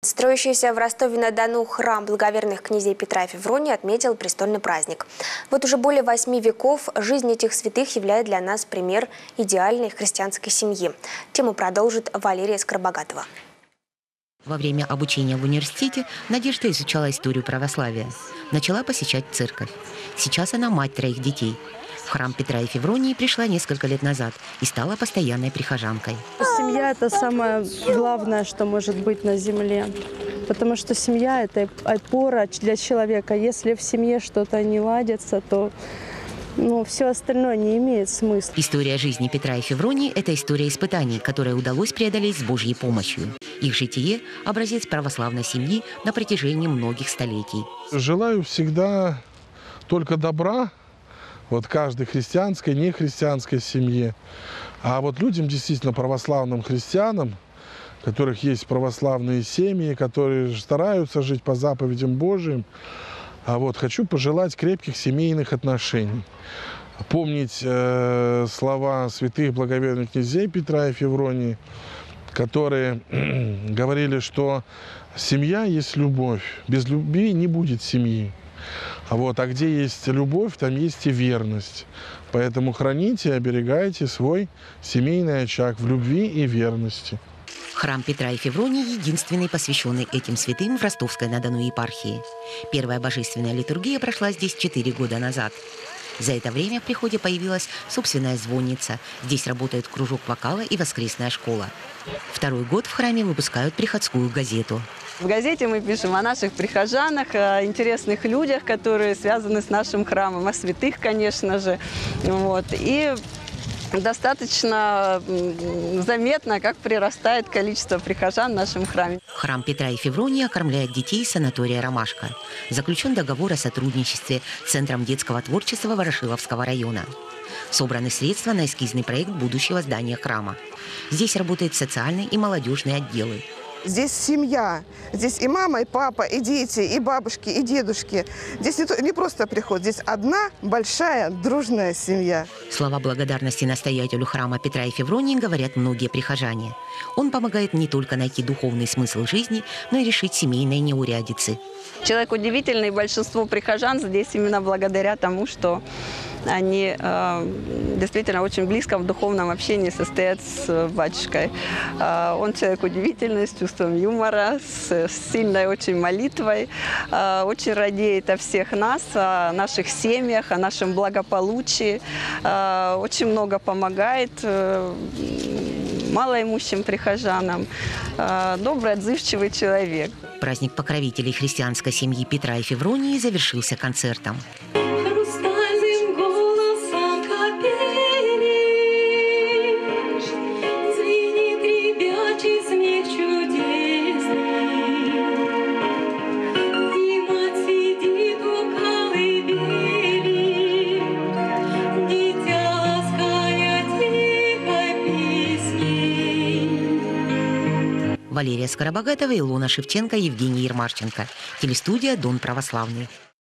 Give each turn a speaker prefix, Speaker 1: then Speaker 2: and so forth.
Speaker 1: Строящийся в Ростове-на-Дону храм благоверных князей Петра и Февронии отметил престольный праздник. Вот уже более 8 веков жизнь этих святых являет для нас пример идеальной христианской семьи. Тему продолжит Валерия Скоробогатова.
Speaker 2: Во время обучения в университете Надежда изучала историю православия. Начала посещать церковь. Сейчас она мать 3 детей. В храм Петра и Февронии пришла несколько лет назад и стала постоянной прихожанкой.
Speaker 3: Семья – это самое главное, что может быть на земле. Потому что семья – это опора для человека. Если в семье что-то не ладится, то все остальное не имеет смысла.
Speaker 2: История жизни Петра и Февронии – это история испытаний, которые удалось преодолеть с Божьей помощью. Их житие – образец православной семьи на протяжении многих столетий.
Speaker 4: Желаю всегда только добра. Вот каждой христианской, нехристианской семье. А вот людям, действительно православным христианам, у которых есть православные семьи, которые стараются жить по заповедям Божьим, хочу пожелать крепких семейных отношений. Помнить слова святых благоверных князей Петра и Февронии, которые говорили, что семья есть любовь, без любви не будет семьи. А где есть любовь, там есть и верность. Поэтому храните и оберегайте свой семейный очаг в любви и верности.
Speaker 2: Храм Петра и Февронии – единственный, посвященный этим святым в Ростовской-на-Дону епархии. Первая божественная литургия прошла здесь 4 года назад. За это время в приходе появилась собственная звонница. Здесь работает кружок вокала и воскресная школа. 2-й год в храме выпускают приходскую газету.
Speaker 5: В газете мы пишем о наших прихожанах, о интересных людях, которые связаны с нашим храмом, о святых, конечно же. И достаточно заметно, как прирастает количество прихожан в нашем храме.
Speaker 2: Храм Петра и Февронии окормляет детей из санатория «Ромашка». Заключен договор о сотрудничестве с Центром детского творчества Ворошиловского района. Собраны средства на эскизный проект будущего здания храма. Здесь работают социальные и молодежные отделы.
Speaker 6: Здесь семья, здесь и мама, и папа, и дети, и бабушки, и дедушки. Здесь не просто приход, здесь одна большая дружная семья.
Speaker 2: Слова благодарности настоятелю храма Петра и Февронии говорят многие прихожане. Он помогает не только найти духовный смысл жизни, но и решить семейные неурядицы.
Speaker 5: Человек удивительный, большинство прихожан здесь именно благодаря тому, что они действительно очень близко в духовном общении состоят с батюшкой. Он человек удивительный, с чувством юмора, с сильной очень молитвой, очень радеет о всех нас, о наших семьях, о нашем благополучии, очень много помогает малоимущим прихожанам, добрый, отзывчивый человек.
Speaker 2: Праздник покровителей христианской семьи Петра и Февронии завершился концертом. Валерия Скоробогатова, Илона Шевченко, Евгений Ермашченко. Телестудия «Дон православный».